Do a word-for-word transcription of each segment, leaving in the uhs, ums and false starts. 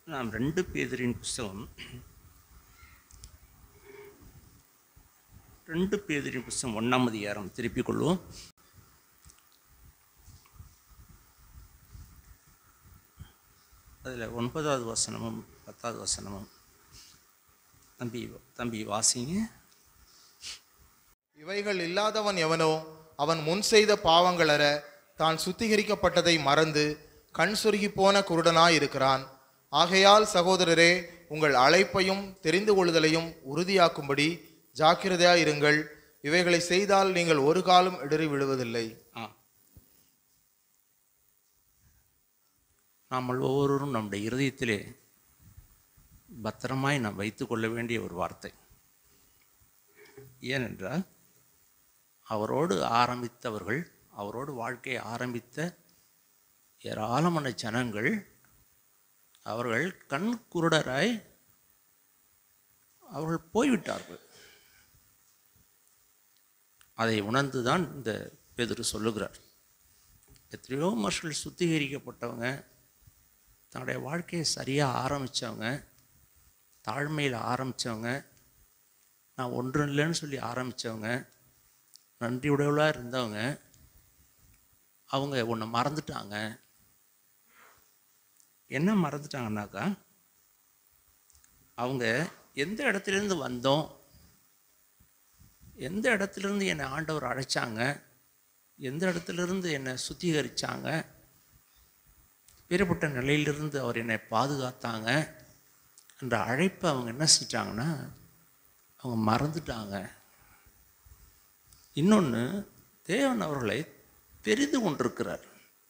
நாம் ரெண்டு பேதரின் புஸ்தகம் ரெண்டு பேதரின் புஸ்தகம் ஒன்றாம் அதிகாரம் திருப்பிக் கொள்வோம். அதில் ஒன்பதாவது வசனமும் பத்தாவது வசனமும் தம்பி தம்பி வாசிங்க. இவைகள் இல்லாதவன் எவனோ அவன் முன் செய்த பாவங்களற தான் சுத்திகரிக்கப்பட்டதை மறந்து கண் சுருகி போன குருடனாய் இருக்கிறான். ஆகையால் சகோதரரே, உங்கள் அழைப்பையும் தெரிந்து கொள்ளுதலையும் உறுதியாக்கும்படி ஜாக்கிரதையாய் இருங்கள். இவைகளை செய்தால் நீங்கள் ஒரு காலம் இடறி விழுவதில்லை. நாம் ஒவ்வொருவரும் நம்முடைய இருதயத்திலே பத்திரமாய் நாம் வைத்து கொள்ள வேண்டிய ஒரு வார்த்தை. ஏனென்றால் அவரோடு ஆரம்பித்தவர்கள், அவரோடு வாழ்க்கையை ஆரம்பித்த ஏராளமான ஜனங்கள் அவர்கள் கண் குருடராய் அவர்கள் போய்விட்டார்கள். அதை உணர்ந்துதான் இந்த பேதுரு சொல்லுகிறார். எத்தனையோ மனுஷர்கள் சுத்திகரிக்கப்பட்டவங்க, தன்னுடைய வாழ்க்கையை சரியாக ஆரம்பித்தவங்க, தாழ்மையில் ஆரம்பித்தவங்க, நான் ஒன்றும் இல்லைன்னு சொல்லி ஆரம்பித்தவங்க, நன்றி உடையவளாக இருந்தவங்க, அவங்க ஒன்று மறந்துட்டாங்க. என்ன மறந்துட்டாங்கன்னாக்கா, அவங்க எந்த இடத்துலேருந்து வந்தோம், எந்த இடத்துலேருந்து என்னை ஆண்டவர் அழைச்சாங்க, எந்த இடத்துலேருந்து என்னை சுத்திகரித்தாங்க, வேறுபட்ட நிலையிலிருந்து அவர் என்னை பாதுகாத்தாங்க என்ற அழைப்பை அவங்க என்ன செஞ்சிட்டாங்கன்னா அவங்க மறந்துட்டாங்க. இன்னொன்று, தேவன் அவர்களை தெரிந்து கொண்டிருக்கிறார்,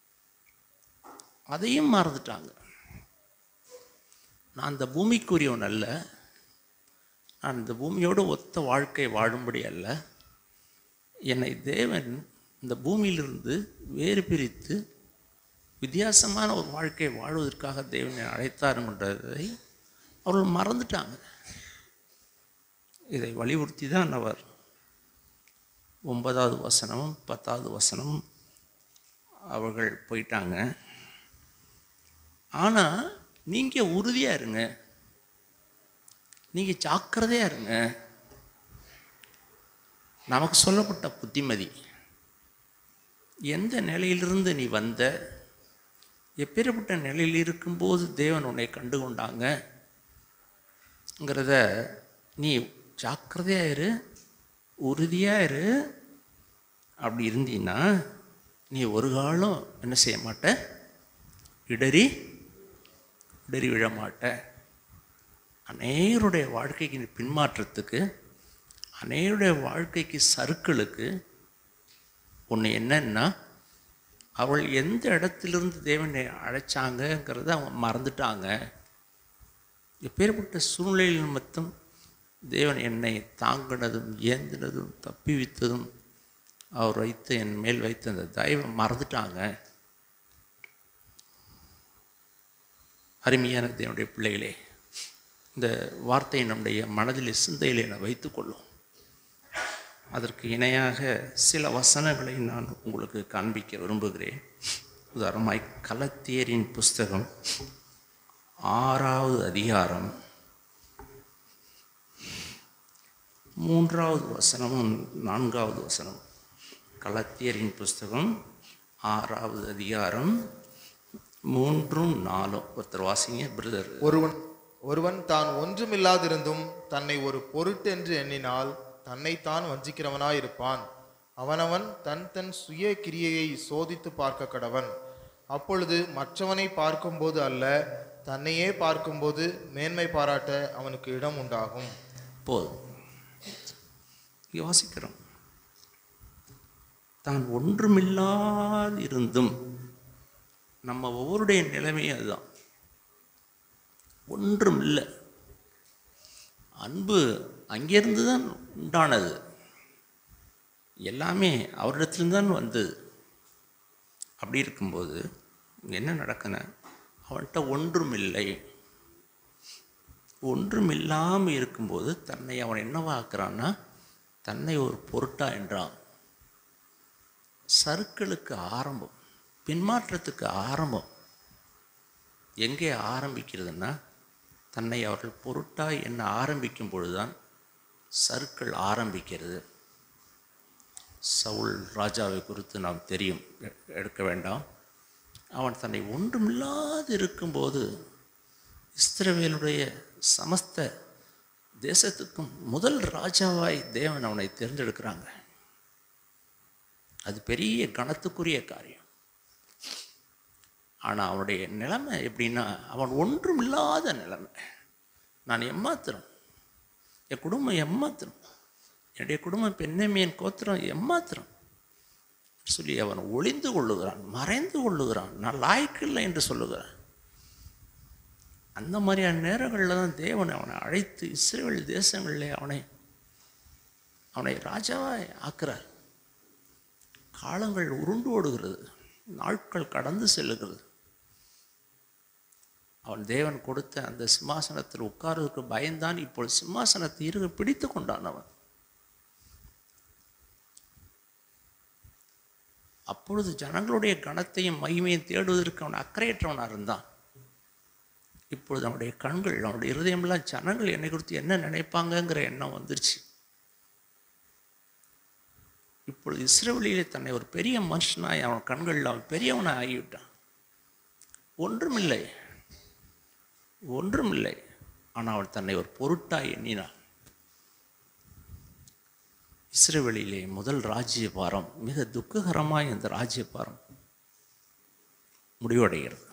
அதையும் மறந்துட்டாங்க. நான் இந்த பூமிக்குரியவன் அல்ல, நான் இந்த பூமியோடு ஒத்த வாழ்க்கை வாழும்படி அல்ல, என்னை தேவன் இந்த பூமியிலிருந்து வேறு பிரித்து வித்தியாசமான ஒரு வாழ்க்கையை வாழ்வதற்காக தேவனை அழைத்தாருன்றதை அவர்கள் மறந்துட்டாங்க. இதை வலியுறுத்தி தான் அவர் ஒன்பதாவது வசனமும் பத்தாவது வசனமும் அவர்கள் போயிட்டாங்க. ஆனால் நீங்கள் உறுதியாக இருங்க, நீங்கள் ஜாக்கிரதையாக இருங்க. நமக்கு சொல்லப்பட்ட புத்திமதி, எந்த நிலையிலிருந்து நீ வந்த, எப்பேற்பட்ட நிலையில் இருக்கும்போது தேவன் உன்னை கண்டு கொண்டாங்கங்கிறத நீ ஜாக்கிரதையாக இரு, உறுதியாக இரு. அப்படி இருந்தீன்னா நீ ஒரு காலம் என்ன செய்ய மாட்ட, இடறி இடறி விழ மாட்ட. அநேகருடைய வாழ்க்கைக்கு பின்மாற்றத்துக்கு, அநேகருடைய வாழ்க்கைக்கு சறுக்களுக்கு ஒன்று என்னன்னா, அவள் எந்த இடத்திலிருந்து தேவனை அழைச்சாங்கங்கிறத அவங்க மறந்துட்டாங்க. எப்பேற்பட்ட சூழ்நிலையில் மட்டும் தேவன் என்னை தாங்கினதும் ஏந்தினதும் தப்பி வைத்ததும் அவர் வைத்த என் மேல் வைத்த அந்த தயவை மறந்துட்டாங்க. அருமையான தேவனுடைய பிள்ளைகளே, இந்த வார்த்தையை நம்முடைய மனதில் சிந்தையில் என வைத்துக்கொள்ளும். அதற்கு இணையாக சில வசனங்களை நான் உங்களுக்கு காண்பிக்க விரும்புகிறேன். உதாரணமாய் கலத்தியரின் புஸ்தகம் ஆறாவது அதிகாரம் மூன்றாவது வசனமும் நான்காவது வசனம். கலத்தியரின் புஸ்தகம் ஆறாவது அதிகாரம் மூன்றும் நாலும். ஒருத்தர் வாசிங்க பிரதர். ஒருவன் ஒருவன் தான் ஒன்றுமில்லாதிருந்தும் தன்னை ஒரு பொருட்டு என்று எண்ணினால் தன்னைத்தான் வஞ்சிக்கிறவனாய் இருப்பான். அவனவன் தன் தன் சுய கிரியையை சோதித்து பார்க்க கடவன். அப்பொழுது மற்றவனை பார்க்கும்போது அல்ல, தன்னையே பார்க்கும்போது மேன்மை பாராட்ட அவனுக்கு இடம் உண்டாகும். போதும், யோசிக்கிறோம். தான் ஒன்றுமில்லாதிருந்தும், நம்ம ஒவ்வொருடைய நிலைமையும் அதுதான், ஒன்றும் இல்லை. அன்பு அங்கேருந்து தான் உண்டானது, எல்லாமே அவரிடத்துலேருந்து தான் வந்தது. அப்படி இருக்கும்போது என்ன நடக்குன்னா, அவன்கிட்ட ஒன்றும் இல்லை. ஒன்றும் இல்லாமல் இருக்கும்போது தன்னை அவன் என்னவாக்குறான்னா, தன்னை ஒரு பொருட்டா என்றான். சறுக்களுக்கு ஆரம்பம், பின்மாற்றத்துக்கு ஆரம்பம். எங்கே ஆரம்பிக்கிறதுன்னா, தன்னை அவர்கள் பொருட்டாய் என்ன ஆரம்பிக்கும் பொழுதுதான் சறுக்கள் ஆரம்பிக்கிறது. சவுல் ராஜாவை குறித்து நாம் தெரியும், எடுக்க வேண்டாம். அவன் தன்னை ஒன்றுமில்லாது இருக்கும்போது இஸ்ரவேலுடைய சமஸ்த தேசத்துக்கும் முதல் ராஜாவாய் தேவன் அவனை தேர்ந்தெடுக்கிறாங்க. அது பெரிய கனத்துக்குரிய காரியம். ஆனால் அவனுடைய நிலைமை எப்படின்னா, அவன் ஒன்றும் இல்லாத நிலைமை. நான் எம்மாத்திரம், என் குடும்பம் எம்மாத்திரம், என்னுடைய குடும்பம் பெண்ணமியன் கோத்திரம் எம்மாத்திரம் சொல்லி அவன் ஒளிந்து கொள்ளுகிறான், மறைந்து கொள்ளுகிறான், நான் லாய்க்கில்லை என்று சொல்லுகிறான். அந்த மாதிரியான நேரங்களில் தான் தேவன் அவனை அழைத்து இஸ்ரவேல் தேசங்களிலே அவனை அவனை ராஜாவாய் ஆக்குறார். காலங்கள் உருண்டு ஓடுகிறது, நாட்கள் கடந்து செல்லுகிறது. அவன் தேவன் கொடுத்த அந்த சிம்மாசனத்தில் உட்கார்வதற்கு பயந்தான். இப்பொழுது சிம்மாசனத்தை இருக பிடித்து கொண்டான் அவன். அப்பொழுது ஜனங்களுடைய கனத்தையும் மகிமையும் தேடுவதற்கு அவன் அக்கறையற்றவனாக இருந்தான். இப்பொழுது அவனுடைய கண்கள், அவனுடைய இருதயமெல்லாம் ஜனங்கள் என்னை குறித்து என்ன நினைப்பாங்கங்கிற எண்ணம் வந்துருச்சு. இப்பொழுது இஸ்ரவேலிலே தன்னை ஒரு பெரிய மனுஷனாய் அவன் கண்களில் அவன் பெரியவனாக ஆகிவிட்டான். ஒன்றுமில்லை ஒன்றுமில்லை ஆனால் அவன் தன்னை ஒரு பொருட்டாய் எண்ணினான். இஸ்ரவேலிலே முதல் ராஜ்யபாரம் மிக துக்ககரமாய் இந்த ராஜ்யபாரம் முடிவடைகிறது.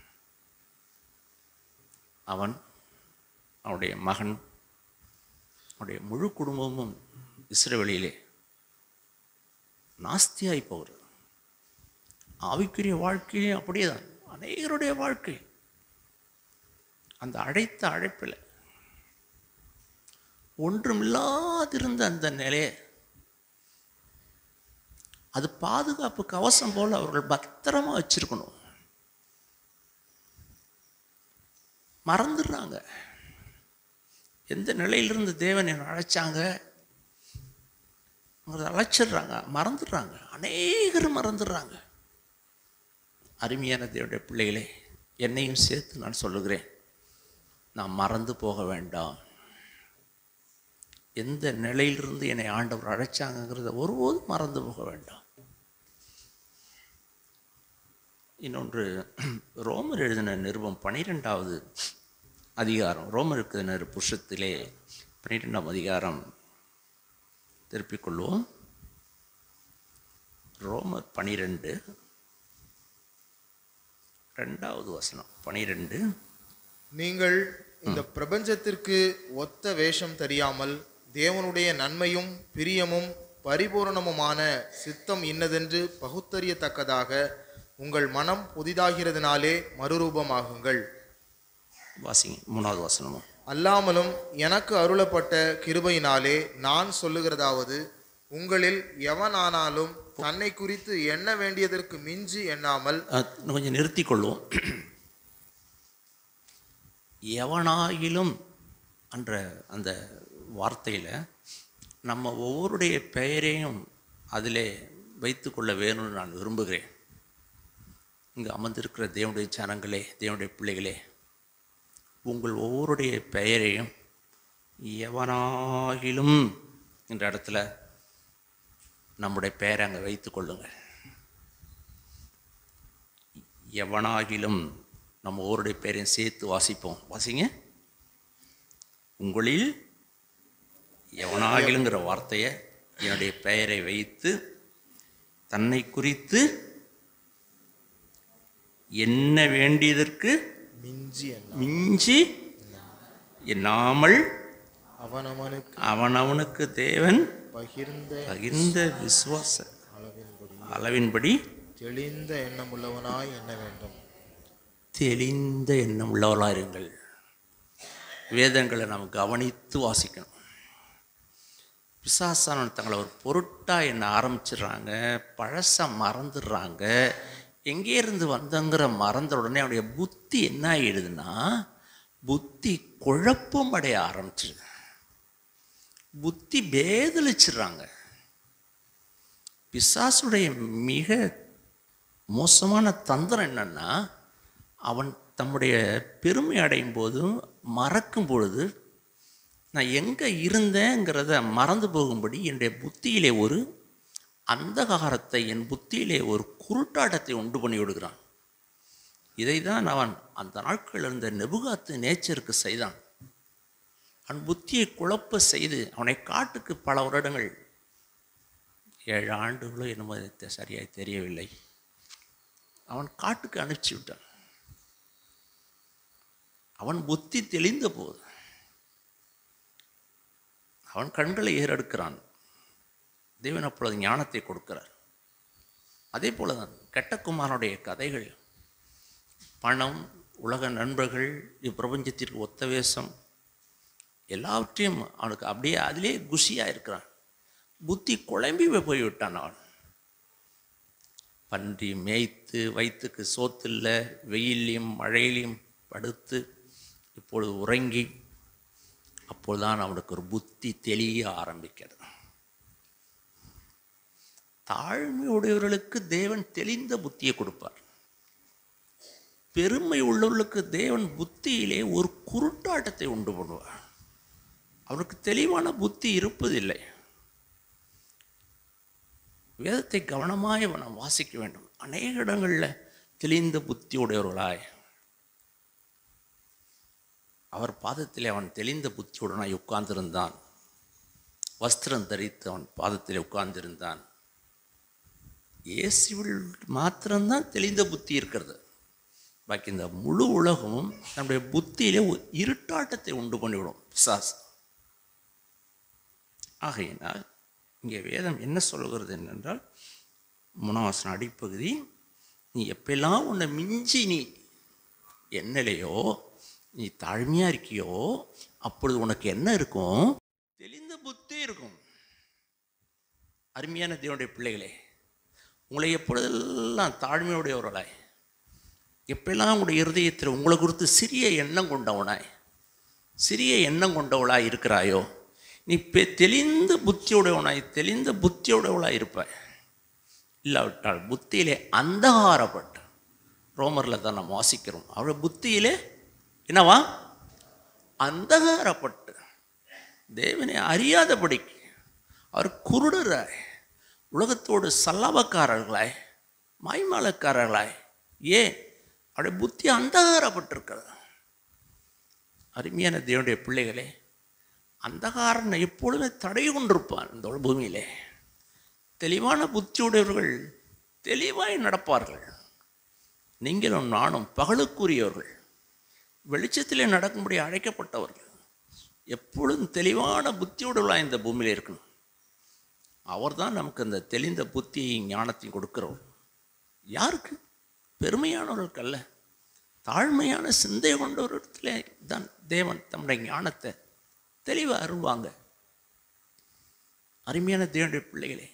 அவன், அவனுடைய மகன், அவனுடைய முழு குடும்பமும் இஸ்ரவேலிலே நாஸ்தியாய் போகிறது. ஆவிக்குரிய வாழ்க்கையும் அப்படியே தான். அநேகருடைய வாழ்க்கை அந்த அழைத்த அழைப்பில் ஒன்றுமில்லாதிருந்த அந்த நிலையை, அது பாதுகாப்பு கவசம் போல் அவர்கள் பத்திரமா வச்சிருக்கணும். மறந்துடுறாங்க. எந்த நிலையிலிருந்து தேவன் என்னை அழைச்சாங்க அழைச்சிடுறாங்க, மறந்துடுறாங்க. அநேகர் மறந்துடுறாங்க. அருமையான தேவனுடைய பிள்ளைகளே, என்னையும் சேர்த்து நான் சொல்லுகிறேன், நான் மறந்து போக வேண்டாம். எந்த நிலையிலிருந்து என்னை ஆண்டவர் அழைச்சாங்கிறத ஒருபோதும் மறந்து போக வேண்டாம். இன்னொன்று, ரோமர் எழுதின நிருபம் பனிரெண்டாவது அதிகாரம், ரோமருக்கு எழுதின புருஷத்திலே பனிரெண்டாம் அதிகாரம் திருப்பிக் கொள்வோம். ரோமர் பனிரெண்டு ரெண்டாவது வசனம். பனிரெண்டு, நீங்கள் இந்த பிரபஞ்சத்திற்கு ஒத்த வேஷம் தெரியாமல் தேவனுடைய நன்மையும் பிரியமும் பரிபூரணமுமான சித்தம் இன்னதென்று பகுத்தறியத்தக்கதாக உங்கள் மனம் புதிதாகிறதுனாலே மறுரூபமாகுங்கள். வாசிங்க மூணாவது வசனமும். அல்லாமலும் எனக்கு அருளப்பட்ட கிருபையினாலே நான் சொல்லுகிறதாவது, உங்களில் எவனானாலும் தன்னை குறித்து எண்ண வேண்டியதற்கு மிஞ்சி எண்ணாமல். கொஞ்சம் நிறுத்திக் கொள்வோம். எவனாயிலும் என்ற அந்த வார்த்தையில் நம்ம ஒவ்வொருடைய பெயரையும் அதிலே வைத்து கொள்ள வேணும்னு நான் விரும்புகிறேன். இங்கே அமர்ந்திருக்கிற தேவனுடைய ஜனங்களே, தேவனுடைய பிள்ளைகளே, உங்கள் ஒவ்வொருடைய பெயரையும் எவனாகிலும் என்ற இடத்துல நம்முடைய பெயரை அங்கே வைத்து கொள்ளுங்கள். எவனாகிலும் நம்ம ஒவ்வொருடைய பெயரையும் சேர்த்து வாசிப்போம். வாசிங்க. உங்களில் எவனாகிலுங்கிற வார்த்தையை என்னுடைய பெயரை வைத்து தன்னை குறித்து என்ன வேண்டியதற்கு மிஞ்சி மிஞ்சி எண்ணாமல் அவனவனுக்கு அவனவனுக்கு தேவன் பகிர்ந்த பகிர்ந்த விசுவாச அளவின்படி தெளிந்த எண்ணமுள்ளவனாய் எண்ண வேண்டும். தெளிந்த எண்ணம் உள்ளவர்களாக இருங்கள். வேதங்களை நாம் கவனித்து வாசிக்கணும். பிசாசானவன் தங்களை ஒரு பொருட்டாக என்ன ஆரம்பிச்சிடுறாங்க, பழச மறந்துடுறாங்க. எங்கே இருந்து வந்தங்கிற மறந்த உடனே அவனுடைய புத்தி என்ன ஆகிடுதுன்னா, புத்தி குழப்பம் அடைய ஆரம்பிச்சிடுது. புத்தி பேதலிச்சிடுறாங்க. பிசாசுடைய மிக மோசமான தந்திரம் என்னன்னா, அவன் தம்முடைய பெருமை அடையும் போதும் மறக்கும் பொழுது நான் எங்கே இருந்தேங்கிறத மறந்து போகும்படி என்னுடைய புத்தியிலே ஒரு அந்தகாரத்தை, என் புத்தியிலே ஒரு குருட்டாட்டத்தை உண்டு பண்ணி விடுகிறான். இதை தான் அவன் அந்த நாட்களில் இருந்த நெபுகாத்து நேச்சருக்கு செய்தான். அவன் புத்தியை குழப்ப செய்து அவனை காட்டுக்கு பல வருடங்கள், ஏழு ஆண்டுகளோ என்னமோ சரியாக தெரியவில்லை, அவன் காட்டுக்கு அனுப்பிச்சி விட்டான். அவன் புத்தி தெளிந்த போது அவன் கண்களை ஏறெடுக்கிறான். தேவன் அப்பொழுது ஞானத்தை கொடுக்கிறார். அதே போல தான் கெட்டகுமாரனுடைய கதைகள், பணம், உலக நண்பர்கள், இப்பிரபஞ்சத்திற்கு ஒத்த வேஷம், எல்லாவற்றையும் அவனுக்கு அப்படியே அதிலே குஷியாக இருக்கிறான். புத்தி குழம்பி போய்விட்டான். அவன் பன்றி மேய்த்து வயிற்றுக்கு சோத்தில்ல, வெயிலையும் மழையிலையும் படுத்து இப்பொழுது உறங்கி, அப்பொழுதுதான் அவனுக்கு ஒரு புத்தி தெளிய ஆரம்பிக்கிறது. தாழ்மையுடையவர்களுக்கு தேவன் தெளிந்த புத்தியை கொடுப்பார். பெருமை உள்ளவர்களுக்கு தேவன் புத்தியிலே ஒரு குருட்டாட்டத்தை உண்டு பண்ணுவார். அவனுக்கு தெளிவான புத்தி இருப்பதில்லை. வேதத்தை கவனமாய் நாம் வாசிக்க வேண்டும். அநேக இடங்களில் தெளிந்த புத்தி உடையவர்களாய் அவர் பாதத்திலே அவன் தெளிந்த புத்தியுடனாய் உட்கார்ந்திருந்தான். வஸ்திரம் தரித்து அவன் பாதத்திலே உட்கார்ந்திருந்தான். இயேசுவில் மாத்திரம்தான் தெளிந்த புத்தி இருக்கிறது. பாக்கி இந்த முழு உலகமும் நம்முடைய புத்தியிலே ஒரு இருட்டாட்டத்தை உண்டு பண்ணிவிடும் பிசாசு. ஆகையினால் இங்கே வேதம் என்ன சொல்கிறது என்னென்றால், மூணாவசன அடிப்பகுதி, நீ எப்பெல்லாம் உன்னை மிஞ்சி நீ என்னலையோ, நீ தாழ்மையாக இருக்கியோ, அப்பொழுது உனக்கு என்ன இருக்கும்? தெளிந்த புத்தி இருக்கும். அருமையான தேவனுடைய பிள்ளைகளே, உங்களை எப்பொழுதெல்லாம் தாழ்மையுடையவர்களாய், எப்பெல்லாம் உங்களுடைய இருதயத்தில் உங்களை குறித்து சிறிய எண்ணம் கொண்டவனாய், சிறிய எண்ணம் கொண்டவளாய் இருக்கிறாயோ, நீ பெ தெளிந்த புத்தியுடையவனாய் தெளிந்த புத்தியுடையவளாய் இருப்பாய். இல்லாவிட்டால் புத்தியிலே அந்தகாரப்பட்டு, ரோமரில் தான் நாம் வாசிக்கிறோம், அவருடைய புத்தியிலே என்னவா? அந்தகாரப்பட்டு தேவனை அறியாதபடிக்கு அவர் குருடராய், உலகத்தோடு சல்லாபக்காரர்களாய், மாய்மாலக்காரர்களாய், ஏன் அவருடைய புத்தி அந்தகாரப்பட்டிருக்கிறது. அருமையான தேவனுடைய பிள்ளைகளே, அந்தகாரனை எப்பொழுதுமே தடை கொண்டிருப்பான் இந்த பூமியிலே. தெளிவான புத்தியுடையவர்கள் தெளிவாய் நடப்பார்கள். நீங்களும் நானும் பகலுக்குரியவர்கள், வெளிச்சத்திலே நடக்கும்படி அழைக்கப்பட்டவர்கள், எப்பொழுதும் தெளிவான புத்தியுடையவர்களாக இந்த பூமியில் இருக்கணும். அவர் தான் நமக்கு அந்த தெளிந்த புத்தியையும் ஞானத்தையும் கொடுக்கிறவர். யாருக்கு? பெருமையானவர்களுக்கு அல்ல, தாழ்மையான சிந்தை கொண்டவரிடத்திலே தான் தேவன் தம்முடைய ஞானத்தை தெளிவாக அருள்வாங்க. அருமையான தேவனுடைய பிள்ளைகளே,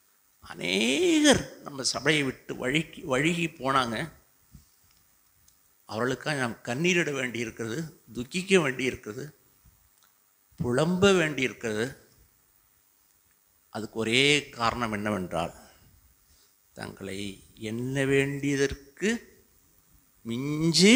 அநேகர் நம்ம சபையை விட்டு வழுகி வழுகி போனாங்க. அவர்களுக்காக நாம் கண்ணீரிட வேண்டி இருக்கிறது, துக்கிக்க வேண்டி இருக்கிறது, புலம்ப வேண்டி இருக்கிறது. அதுக்கு ஒரே காரணம் என்னவென்றால், தங்களை எண்ண வேண்டியதற்கு மிஞ்சி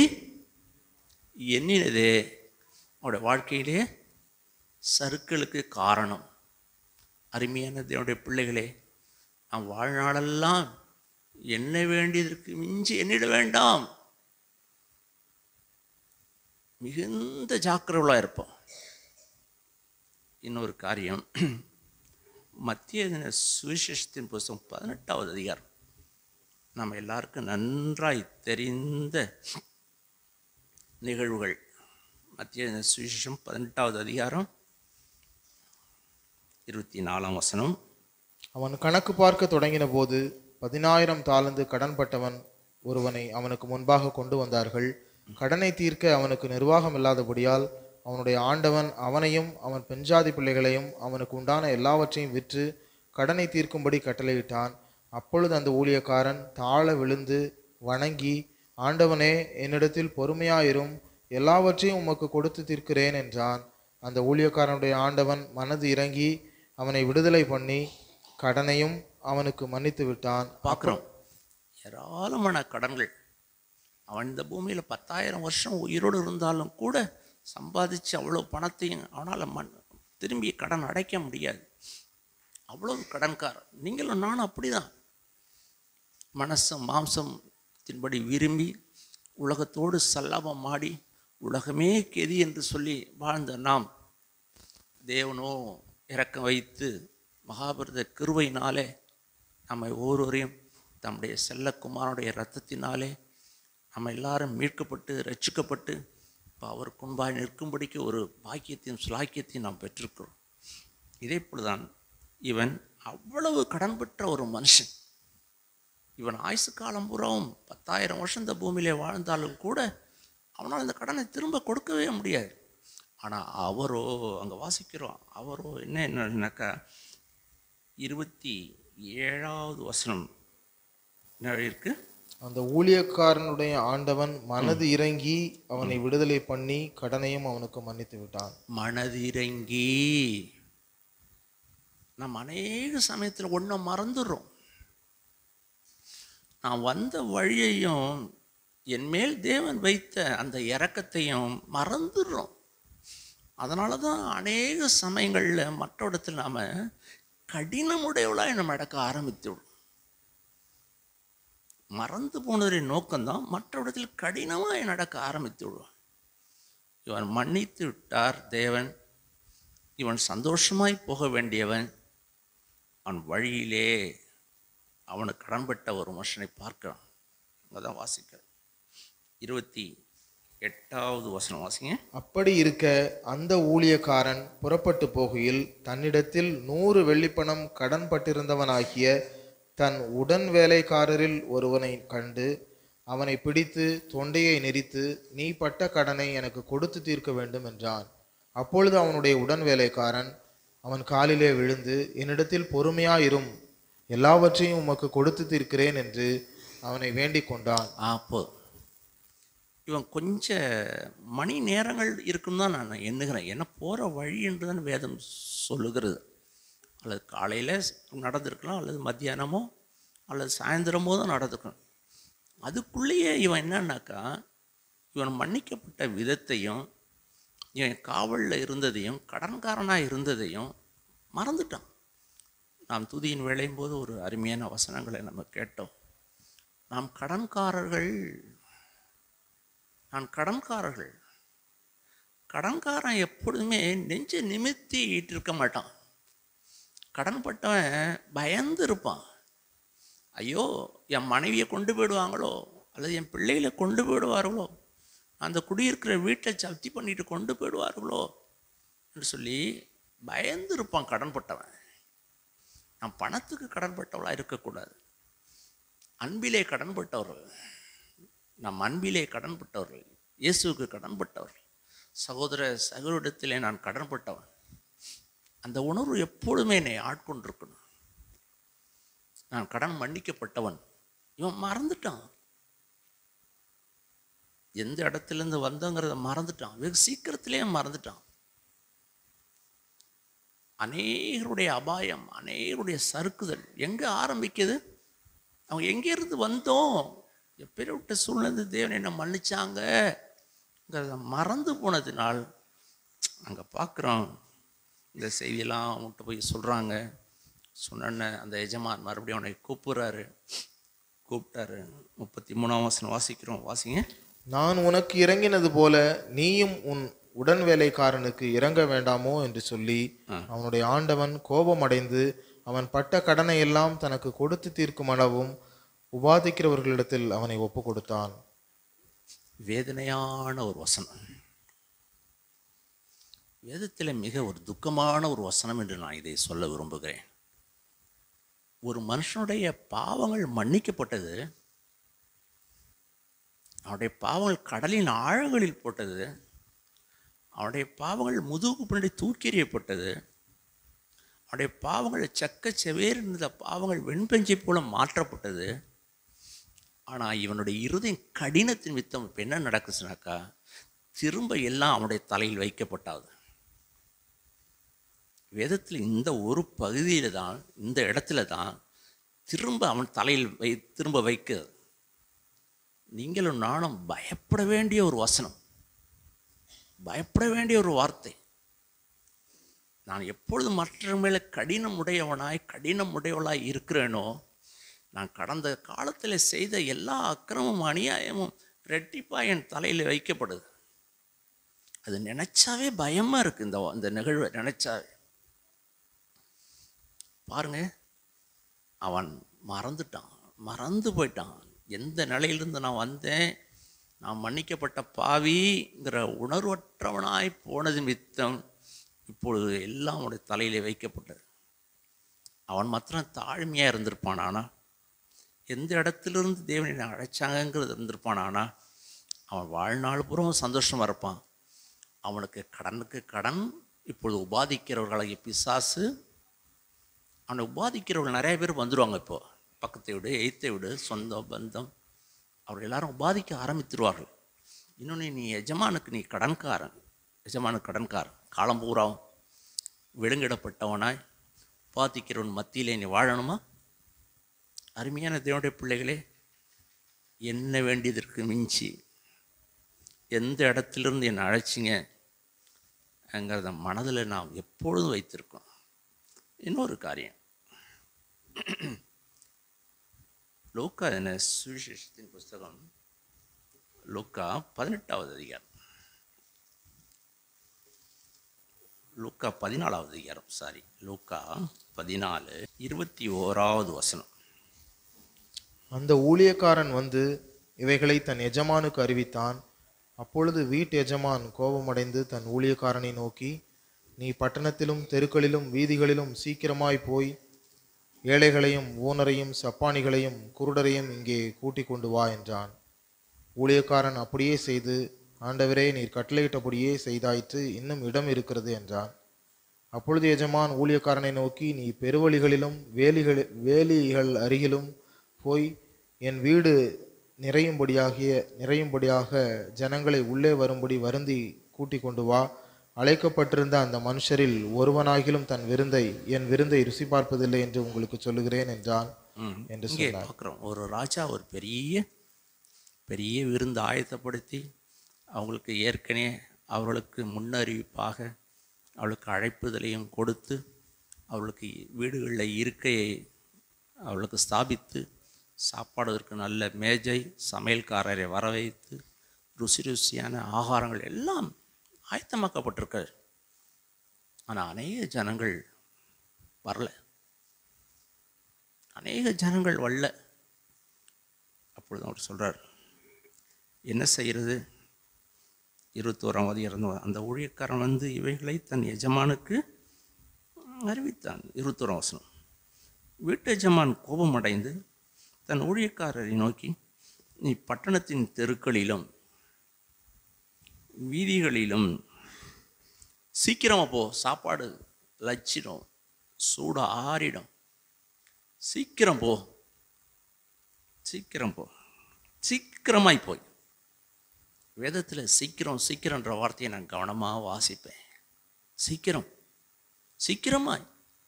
எண்ணினதே அவருடைய வாழ்க்கையிலே சறுக்களுக்கு காரணம். அருமையான தேவனுடைய பிள்ளைகளே, நாம் வாழ்நாளெல்லாம் எண்ண வேண்டியதற்கு மிஞ்சி எண்ணிட வேண்டாம். மிகுந்த ஜாக்கிரதையாக இருப்போம். இன்னொரு காரியம், மத்திய சுவிசேஷத்தின் புத்தகம் பதினெட்டாவது அதிகாரம், நம்ம எல்லாருக்கும் நன்றாய் தெரிந்த நிகழ்வுகள். மத்திய சுவிசேஷம் பதினெட்டாவது அதிகாரம் இருபத்தி நாலாம் வசனம். அவன் கணக்கு பார்க்க தொடங்கின போது பதினாயிரம் தாலந்து கடன்பட்டவன் ஒருவனை அவனுக்கு முன்பாக கொண்டு வந்தார்கள். கடனை தீர்க்க அவனுக்கு நிர்வாகம் இல்லாதபடியால் அவனுடைய ஆண்டவன் அவனையும் அவன் பெண்ஜாதி பிள்ளைகளையும் அவனுக்கு உண்டான எல்லாவற்றையும் விற்று கடனை தீர்க்கும்படி கட்டளையிட்டான். அப்பொழுது அந்த ஊழியக்காரன் தாழ விழுந்து வணங்கி, ஆண்டவனே, என்னிடத்தில் பொறுமையாயிரும், எல்லாவற்றையும் உமக்கு கொடுத்து தீர்க்கிறேன் என்றான். அந்த ஊழியக்காரனுடைய ஆண்டவன் மனது இறங்கி அவனை விடுதலை பண்ணி கடனையும் அவனுக்கு மன்னித்து விட்டான். பார்க்குறோம், ஏராளமான கடன்கள் அவன் இந்த பூமியில் பத்தாயிரம் வருஷம் உயிரோடு இருந்தாலும் கூட சம்பாதிச்சு அவ்வளோ பணத்தையும் அவனால் மண் திரும்பி கடன் அடைக்க முடியாது. அவ்வளவு கடன்காரன். நீங்களும் நானும் அப்படிதான். மனசம் மாம்சத்தின்படி விரும்பி உலகத்தோடு சல்லாபம் மாடி உலகமே கெதி என்று சொல்லி வாழ்ந்த நாம் தேவனோ இரக்கம் வைத்து மகாபாரத கிருபையினாலே நம்மை ஒவ்வொருவரையும் தம்முடைய செல்லக்குமாரனுடைய இரத்தத்தினாலே நம்ம எல்லாரும் மீட்கப்பட்டு ரட்சிக்கப்பட்டு இப்போ அவருக்கு முன்பாக நிற்கும்படிக்கு ஒரு பாக்கியத்தையும் சுலாக்கியத்தையும் நாம் பெற்றிருக்கிறோம். இதே போலதான் இவன் அவ்வளவு கடன் பெற்ற ஒரு மனுஷன். இவன் ஆயுசு காலம் பூராவும் பத்தாயிரம் வருஷம் இந்த பூமியிலே வாழ்ந்தாலும் கூட அவனால் இந்த கடனை திரும்ப கொடுக்கவே முடியாது. ஆனால் அவரோ அங்கே வாசிக்கிறோம், அவரோ என்ன என்னன்னாக்கா இருபத்தி ஏழாவது வசனம் என்ன இருக்கு, அந்த ஊழியக்காரனுடைய ஆண்டவன் மனது இறங்கி அவனை விடுதலை பண்ணி கடனையும் அவனுக்கு மன்னித்து விட்டான். மனது இறங்கி. நம்ம அநேக சமயத்தில் ஒன்றை மறந்துடுறோம். நான் வந்த வழியையும் என்மேல் தேவன் வைத்த அந்த இரக்கத்தையும் மறந்துடுறோம். அதனால தான் அநேக சமயங்களில் மற்ற இடத்துல நாம் கடினமுடையவளாக நம்ம நடக்க ஆரம்பித்துவிடும். மறந்து போனதுடைய நோக்கம்தான் மற்ற இடத்தில் கடினமாக நடக்க ஆரம்பித்து விடுவான். இவன் மன்னித்து விட்டார் தேவன். இவன் சந்தோஷமாய் போக வேண்டியவன். அவன் வழியிலே அவனுக்கு கடன்பட்ட ஒரு மனுஷனை பார்க்கிறான். அங்கே தான் வாசிக்கிறான். இருபத்தி எட்டாவது வசனம் வாசிங்க. அப்படி இருக்க அந்த ஊழியக்காரன் புறப்பட்டு போகையில் தன்னிடத்தில் நூறு வெள்ளிப்பணம் கடன் பட்டிருந்தவனாகிய தன் உடன் வேலைக்காரரில் ஒருவனை கண்டு அவனை பிடித்து தொண்டையை நெரித்து, நீ பட்ட கடனை எனக்கு கொடுத்து தீர்க்க வேண்டும் என்றான். அப்பொழுது அவனுடைய உடன் வேலைக்காரன் அவன் காலிலே விழுந்து, என்னிடத்தில் பொறுமையாயிரும், எல்லாவற்றையும் உமக்கு கொடுத்து தீர்க்கிறேன் என்று அவனை வேண்டிக் கொண்டான். அப்போ இவன் கொஞ்ச மணி நேரங்கள் இருக்குன்னு தான் நான் எண்ணுகிறேன். என்ன போகிற வழி என்று தான் வேதம் சொல்லுகிறது. அல்லது காலையில் நடந்திருக்கலாம், அல்லது மத்தியானமோ அல்லது சாயந்தரமோ தான் நடந்திருக்கணும். அதுக்குள்ளேயே இவன் என்னன்னாக்கா, இவன் மன்னிக்கப்பட்ட விதத்தையும் இவன் காவலில் இருந்ததையும் கடன்காரனாக இருந்ததையும் மறந்துட்டான். நாம் துதியின் விளையும் போது ஒரு அருமையான வசனங்களை நம்ம கேட்டோம். நாம் கடன்காரர்கள், நான் கடன்காரர்கள். கடன்காரன் எப்பொழுதுமே நெஞ்சை நிமித்திட்டு இருக்க மாட்டான். கடன்பட்டவன் பயந்து இருப்பான். ஐயோ என் மனைவியை கொண்டு போயிடுவாங்களோ, அல்லது என் பிள்ளைகளை கொண்டு போயிடுவார்களோ, அந்த குடியிருக்கிற வீட்டை சப்தி பண்ணிட்டு கொண்டு போயிடுவார்களோ என்று சொல்லி பயந்து இருப்பான் கடன்பட்டவன். நான் பணத்துக்கு கடன்பட்டவளாக இருக்கக்கூடாது. அன்பிலே கடன்பட்டவர்கள், நம் அன்பிலே கடன்பட்டவர்கள், இயேசுவுக்கு கடன்பட்டவர்கள், சகோதர சகோதரத்திலே நான் கடன்பட்டவன். அந்த உணர்வு எப்பொழுதுமே என்னை ஆட்கொண்டிருக்கணும். நான் கடன் மன்னிக்கப்பட்டவன். இவன் மறந்துட்டான். எந்த இடத்துலேருந்து வந்தோங்கிறத மறந்துட்டான். வெகு சீக்கிரத்திலே மறந்துட்டான். அநேகருடைய அபாயம், அநேகருடைய சறுக்குதல் எங்கே ஆரம்பிக்குது? அவங்க எங்கேருந்து வந்தோம், எப்பேற்பட்ட சூழ்நிலை தேவன் என்ன மன்னிச்சாங்கிறத மறந்து போனதுனால் அங்கே பார்க்குறோம். இந்த செய்தியெல்லாம் அவங்கள்ட்ட போய் சொல்கிறாங்க. சொன்ன அந்த எஜமான் மறுபடியும் அவனை கூப்பிட்றாரு. கூப்பிட்டாரு. முப்பத்தி மூணாம் வசனம் வாசிக்கிறோம், வாசிங்க. நான் உனக்கு இறங்கினது போல நீயும் உன் உடன் வேலைக்காரனுக்கு இறங்க வேண்டாமோ என்று சொல்லி அவனுடைய ஆண்டவன் கோபமடைந்து அவன் பட்ட கடனை எல்லாம் தனக்கு கொடுத்து தீர்க்கும் அளவும் உபாதிக்கிறவர்களிடத்தில் அவனை ஒப்பு கொடுத்தான். வேதனையான ஒரு வசனம். வேதத்தில் மிக ஒரு துக்கமான ஒரு வசனம் என்று நான் இதை சொல்ல விரும்புகிறேன். ஒரு மனுஷனுடைய பாவங்கள் மன்னிக்கப்பட்டது, அவனுடைய பாவங்கள் கடலின் ஆழங்களில் போட்டது, அவனுடைய பாவங்கள் முதுகு பின்னாடி தூக்கி எறியப்பட்டது, அவனுடைய பாவங்கள் சக்க செவேர் இருந்த பாவங்கள் வெண்பஞ்சை போல மாற்றப்பட்டது. ஆனால் இவனுடைய இருதயம் கடினத்தின் மித்தம் இப்போ என்ன நடக்குச்சுனாக்கா, திரும்ப எல்லாம் அவனுடைய தலையில் வைக்கப்பட்டாது. வேதத்தில் இந்த ஒரு பகுதியில் தான், இந்த இடத்துல தான் திரும்ப அவன் தலையில் வை திரும்ப வைக்க நீங்களும் நானும் பயப்பட வேண்டிய ஒரு வசனம், பயப்பட வேண்டிய ஒரு வார்த்தை. நான் எப்பொழுது மற்ற மேலே கடினம் உடையவனாய் கடினம் உடையவளாய் இருக்கிறேனோ, நான் கடந்த காலத்தில் செய்த எல்லா அக்கிரமும் அநியாயமும் ரெட்டிப்பாக என் தலையில் வைக்கப்படுது. அது நினைச்சாவே பயமா இருக்கு. இந்த இந்த நிகழ்வை நினைச்சாவே பாருங்க, அவன் மறந்துட்டான், மறந்து போயிட்டான். எந்த நிலையிலிருந்து நான் வந்தேன், நான் மன்னிக்கப்பட்ட பாவிங்கிற உணர்வற்றவனாய் போனது மித்தம் இப்பொழுது எல்லாம் அவனுடைய தலையிலே வைக்கப்பட்டது. அவன் மாத்திரம் தாழ்மையாக இருந்திருப்பான். ஆனால் எந்த இடத்துலேருந்து தேவனை அழைச்சாங்கங்கிறது இருந்திருப்பான். ஆனால் அவன் வாழ்நாள் பூரம் சந்தோஷமாக இருப்பான். அவனுக்கு கடனுக்கு கடன், இப்பொழுது உபாதிக்கிறவர்களாகிய பிசாசு, அவனை உபாதிக்கிறவர்கள் நிறைய பேர் வந்துடுவாங்க. இப்போது பக்கத்தை விடு, எய்த்தை விடு, சொந்த பந்தம், அவர்கள் எல்லாரும் உபாதிக்க ஆரம்பித்துருவார்கள். இன்னொன்று, நீ எஜமானுக்கு நீ கடன்காரன், எஜமானுக்கு கடன்காரன், காலம் பூராவும் விழுங்கிடப்பட்டவனாய் உபாதிக்கிறவன் மத்தியிலே நீ வாழணுமா? அருமையான தேவனுடைய பிள்ளைகளே, என்ன வேண்டியதற்கு மிஞ்சி எந்த இடத்துலேருந்து என்னை அழைச்சிங்கங்கிறத மனதில் நாம் எப்பொழுதும் வைத்திருக்கோம். இன்னொரு காரியம், லூக்கா என்ன சுவிசேஷத்தின் புஸ்தகம், லூக்கா பதினெட்டாவது அதிகாரம், லூக்கா பதினாலாவது அதிகாரம் சாரி லூக்கா பதினாலு இருபத்தி ஓராவது வசனம். அந்த ஊழியக்காரன் வந்து இவைகளை தன் எஜமானுக்கு அறிவித்தான். அப்பொழுது வீட்டு எஜமான் கோபமடைந்து தன் ஊழியக்காரனை நோக்கி, நீ பட்டணத்திலும் தெருக்களிலும் வீதிகளிலும் சீக்கிரமாய் போய் ஏழைகளையும் ஊனரையும் சப்பானிகளையும் குருடரையும் இங்கே கூட்டிக் கொண்டு வா என்றான். ஊழியக்காரன் அப்படியே செய்து, ஆண்டவரே, நீர் கட்டளையிட்டபடியே செய்தாயிற்று, இன்னும் இடம் இருக்கிறது என்றான். அப்பொழுது எஜமான் ஊழியக்காரனை நோக்கி, நீ பெருவழிகளிலும் வேலிகள் வேலிகள் அருகிலும் போய் என் வீடு நிறையும்படியாகிய நிறையும்படியாக ஜனங்களை உள்ளே வரும்படி வருந்தி கூட்டிக் கொண்டு வா. அழைக்கப்பட்டிருந்த அந்த மனுஷரில் ஒருவனாகிலும் தன் விருந்தை என் விருந்தை ருசி பார்ப்பதில்லை என்று உங்களுக்கு சொல்லுகிறேன் என்றான் என்று சொன்னார். ஒரு ராஜா ஒரு பெரிய பெரிய விருந்து ஆயத்தப்படுத்தி அவங்களுக்கு ஏற்கனவே அவர்களுக்கு முன்னறிவிப்பாக அவளுக்கு அழைப்புதலையும் கொடுத்து அவளுக்கு வீடுகளில் இருக்கையை அவளுக்கு ஸ்தாபித்து சாப்பாடுவதற்கு நல்ல மேஜை, சமையல்காரரை வர வைத்து ருசி ருசியான ஆகாரங்கள் எல்லாம் ஆயத்தமாக்கப்பட்டிருக்க. ஆனால் அநேக ஜனங்கள் வரல, அநேக ஜனங்கள் வரல. அப்பொழுது அவர் சொல்கிறார், என்ன செய்கிறது? இருபத்தோராம் அதிகாரம், அந்த ஊழியக்காரன் வந்து இவைகளை தன் எஜமானுக்கு அறிவித்தான். இருபத்தோராம் வசனம். வீட்டு எஜமான் கோபம் அடைந்து தன் ஊழியக்காரரை நோக்கி, நீ பட்டணத்தின் தெருக்களிலும் வீதிகளிலும் சீக்கிரமாக போ, சாப்பாடு லட்சிடும், சூடு ஆறிடும், சீக்கிரம் போ, சீக்கிரம் போ, சீக்கிரமாய் போய். வேதத்தில் சீக்கிரம் சீக்கிரன்ற வார்த்தையை நான் கவனமாக வாசிப்பேன். சீக்கிரம், சீக்கிரமாய்,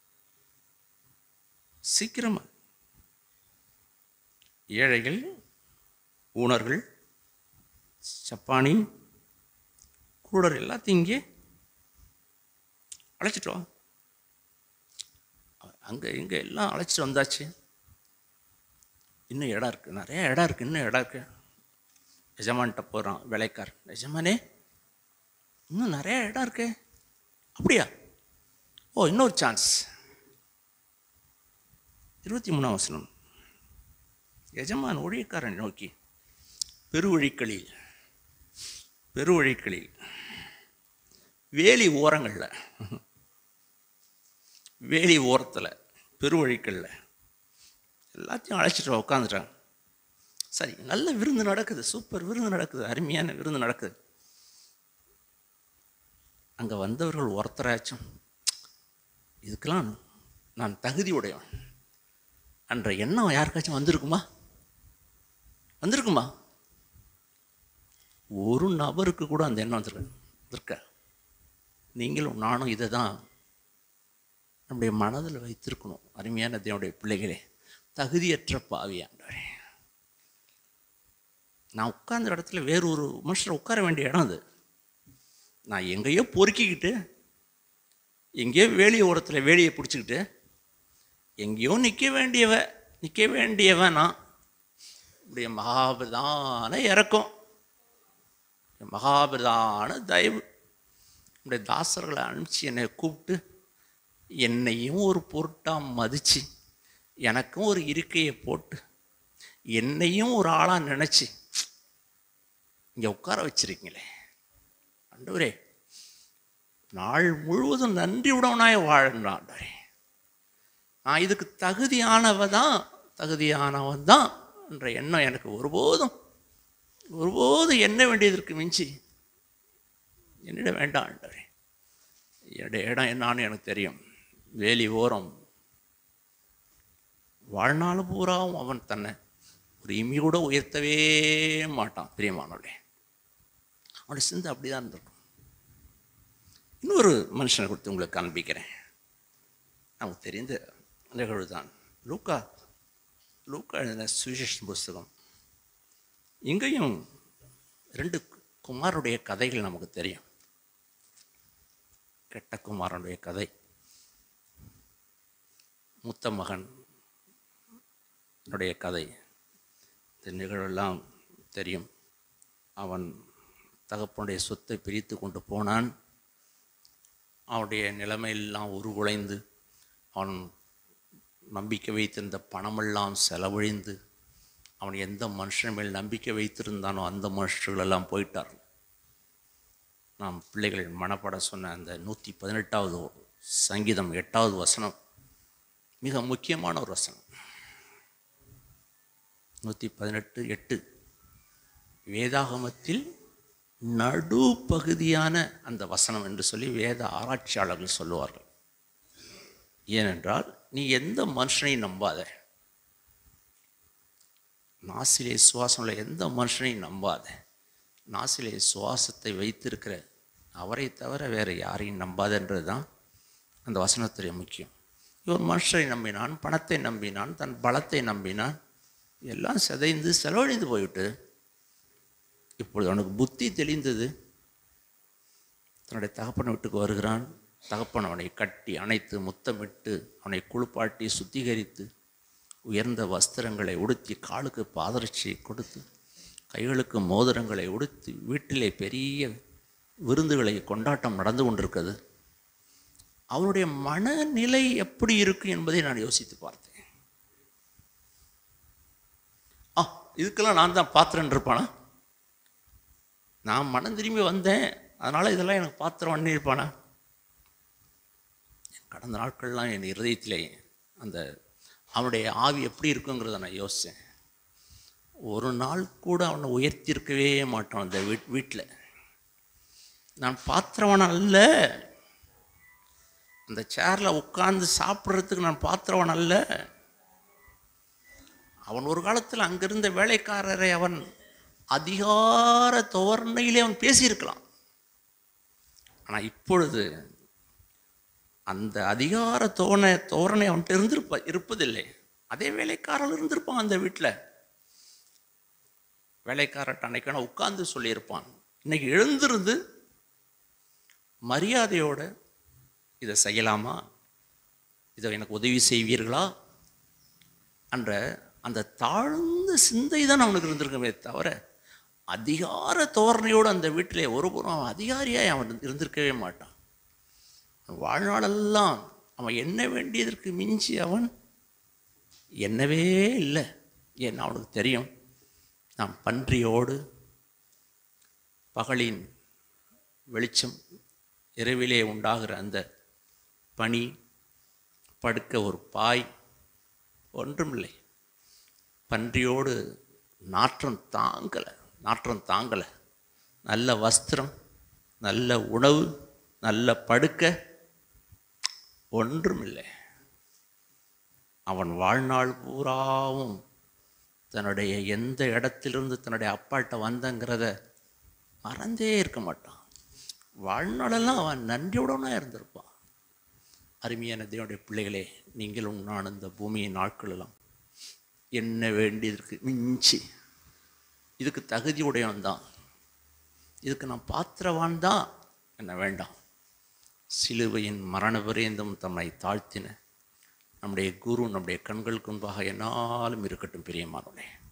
சீக்கிரமாய். ஏழைகள், ஊனர்கள், சப்பானி, குருடர் எல்லாத்தையும் இங்கே அழைச்சிட்டு வா. அங்கே இங்கே எல்லாம் அழைச்சிட்டு வந்தாச்சு. இன்னும் இடம் இருக்குது, நிறைய இடம் இருக்குது, இன்னும் இடம் இருக்குது. எஜமான்கிட்ட போகிறான் வேலைக்காரன், எஜமானே இன்னும் நிறைய இடம் இருக்கு. அப்படியா? ஓ, இன்னொரு சான்ஸ். இருபத்தி மூணாம் வசனம். எஜமான் ஊழியக்காரன் நோக்கி, பெருவழிகளில் பெருவழிகளில் வேலி ஓரங்களில், வேலி ஓரத்தில் பெருவழிகளில் எல்லாத்தையும் அழைச்சிட்டு உட்காந்துட்டாங்க. சரி, நல்ல விருந்து நடக்குது, சூப்பர் விருந்து நடக்குது, அருமையான விருந்து நடக்குது. அங்கே வந்தவர்கள் ஒருத்தராச்சும் இதுக்கெல்லாம் நான் தகுதி உடையவன் என்ற எண்ணம் யாருக்காச்சும் வந்திருக்குமா? வந்திருக்குமா? ஒரு நபருக்கு கூட அந்த எண்ணம் வந்திருக்கு இருக்க. நீங்களும் நானும் இதை தான் நம்முடைய மனதில் வைத்திருக்கணும். அருமையான தேவனுடைய பிள்ளைகளே, தகுதியற்ற பாவி ஆண்டவரே, நான் உட்கார்ந்த இடத்துல வேறு ஒரு மனுஷரை உட்கார வேண்டிய இடம் அது. நான் எங்கேயோ பொறுக்கிக்கிட்டு, எங்கேயோ வேலி ஓரத்தில் வேலியை பிடிச்சிக்கிட்டு, எங்கேயோ நிற்க வேண்டியவ நிற்க வேண்டியவன் நான். இப்படிய மகாபிரதான இறக்கம், மகாபிரதான தயவு, இப்படி தாசர்களை அனுப்பிச்சு என்னை கூப்பிட்டு என்னையும் ஒரு பொருட்டாக மதித்து எனக்கும் ஒரு இருக்கையை போட்டு என்னையும் ஒரு ஆளாக நினச்சி இங்கே உட்கார வச்சிருக்கீங்களே ஆண்டவரே, நாள் முழுவதும் நன்றி உடவனாய் வாழ்கிறான் ஆண்டவரே. நான் இதுக்கு தகுதியானவ தான் தகுதியானவன் தான் என்ற எண்ணம் எனக்கு ஒருபோதும் ஒருபோதும் எண்ண வேண்டியதற்கு மிஞ்சி என்னிடம் வேண்டாம் ஆண்டவரே. என்னுடைய இடம் என்னான்னு எனக்கு தெரியும். வேலி ஓரம் வாழ்நாள் பூராவும் அவன் தன்னை ஒரு இம்மி கூட உயர்த்தவே மாட்டான். பிரியமானவர்களே, அவனுடைய சிந்தை அப்படிதான் இருந்திருக்கும். இன்னொரு மனுஷனை கொடுத்து உங்களுக்கு காண்பிக்கிறேன். நமக்கு தெரிந்த நிகழ்வு தான். லூக்கா லூக்கா எழுதின சுவிசேஷ புஸ்தகம். இங்கேயும் ரெண்டு குமாரனுடைய கதைகள் நமக்கு தெரியும். கெட்ட குமாரனுடைய கதை, மூத்த மகன் உடைய கதை. இந்த நிகழ்வெல்லாம் தெரியும். அவன் தகப்பனுடைய சொத்தை பிரித்து கொண்டு போனான். அவனுடைய நிலைமையெல்லாம் உருகுலைந்து, அவன் நம்பிக்கை வைத்திருந்த பணமெல்லாம் செலவழிந்து, அவன் எந்த மனுஷன் மேல் நம்பிக்கை வைத்திருந்தானோ அந்த மனுஷர்களெல்லாம் போயிட்டார். நாம் பிள்ளைகள் மனப்பட சொன்ன அந்த நூற்றி பதினெட்டாவது சங்கீதம் எட்டாவது வசனம் மிக முக்கியமான ஒரு வசனம். நூற்றி பதினெட்டு எட்டு வேதாகமத்தில் நடுப்பகுதியான அந்த வசனம் என்று சொல்லி வேத ஆராய்ச்சியாளர்கள் சொல்லுவார்கள். ஏனென்றால், நீ எந்த மனுஷனையும் நம்பாத, நாசிலே சுவாசம் உள்ள எந்த மனுஷனையும் நம்பாத, நாசிலே சுவாசத்தை வைத்திருக்கிற அவரை தவிர வேறு யாரையும் நம்பாதன்றது தான் அந்த வசனத்துடைய முக்கியம். இவர் மனுஷரை நம்பினான், பணத்தை நம்பினான், தன் பலத்தை நம்பினான், எல்லாம் சிதைந்து செலவழிந்து போய்விட்டு இப்பொழுது அவனுக்கு புத்தி தெளிந்தது. தன்னுடைய தகப்பனை வீட்டுக்கு வருகிறான். தகப்பன் அவனை கட்டி அணைத்து முத்தமிட்டு அவனை குளிப்பாட்டி சுத்திகரித்து உயர்ந்த வஸ்திரங்களை உடுத்தி காலுக்கு பாதரட்சியை கொடுத்து கைகளுக்கு மோதிரங்களை உடுத்தி வீட்டிலே பெரிய விருந்துகளை கொண்டாட்டம் நடந்து கொண்டிருக்கிறது. அவனுடைய மனநிலை எப்படி இருக்கும் என்பதை நான் யோசித்து பார்த்தேன். ஆ இதுக்கெல்லாம் நான் தான் பாத்திரன் இருப்பானா? நான் மனம் திரும்பி வந்தேன், அதனால் இதெல்லாம் எனக்கு பாத்திரம் பண்ணியிருப்பானா? கடந்த நாட்கள்லாம் என் இருதயத்திலே அந்த அவனுடைய ஆவி எப்படி இருக்குங்கிறத நான் யோசித்தேன். ஒரு நாள் கூட அவனை உயர்த்தியிருக்கவே மாட்டான் அந்த வீட் வீட்டில் நான் பாத்திரவன் அல்ல, அந்த சேரில் உட்கார்ந்து சாப்பிட்றதுக்கு நான் பாத்திரவன் அல்ல. அவன் ஒரு காலத்தில் அங்கிருந்த வேலைக்காரரை அவன் அதிகார தோரணையிலே அவன் பேசியிருக்கலாம். ஆனால் இப்பொழுது அந்த அதிகார தோரணை தோரணை அவன்கிட்ட இருந்திருப்ப இருப்பதில்லை. அதே வேலைக்காரர்கள் இருந்திருப்பான் அந்த வீட்டில். வேலைக்காரட்ட அன்னைக்கான உட்கார்ந்து சொல்லியிருப்பான். இன்னைக்கு எழுந்திருந்து மரியாதையோடு இதை செய்யலாமா, இதை எனக்கு உதவி செய்வீர்களா என்ற அந்த தாழ்ந்த சிந்தை தான் அவனுக்கு இருந்திருக்கவே தவிர அதிகார தோரணையோடு அந்த வீட்டிலே ஒருபுறம் அவன் அதிகாரியாய் அவன் இருந்திருக்கவே மாட்டான். வாழ்நாளெல்லாம் அவன் எண்ண வேண்டியதற்கு மிஞ்சி அவன் எண்ணவே இல்லை. ஏன்னா அவனுக்கு தெரியும், நாம் பன்றியோடு பகலின் வெளிச்சம், இரவிலே உண்டாகிற அந்த பனி, படுக்க ஒரு பாய் ஒன்றுமில்லை. பன்றியோடு நாற்றம் தாங்கலை நாற்றம் தாங்கலை நல்ல வஸ்திரம், நல்ல உணவு, நல்ல படுக்க ஒன்றுமில்லை. அவன் வாழ்நாள் பூராவும் தன்னுடைய எந்த இடத்திலிருந்து தன்னுடைய அப்பாட்ட வந்தங்கிறத மறந்தே இருக்க மாட்டான். வாழ்நாளெல்லாம் அவன் நன்றியுடனாக இருந்திருப்பான். அருமையான தேவனுடைய பிள்ளைகளே, நீங்களும் நான் இந்த பூமியின் நாட்களெல்லாம் என்ன வேண்டியதற்கு மிஞ்சி இதுக்கு தகுதியுடையவன் தான், இதுக்கு நான் பாத்திரவான் தான் என்ன வேண்டாம். சிலுவையின் மரண பரியந்தம் தம்மை தாழ்த்தின நம்முடைய குரு நம்முடைய கண்களுக்கு முன்பாக என்னாலும் இருக்கட்டும் பிரியமானவர்களே.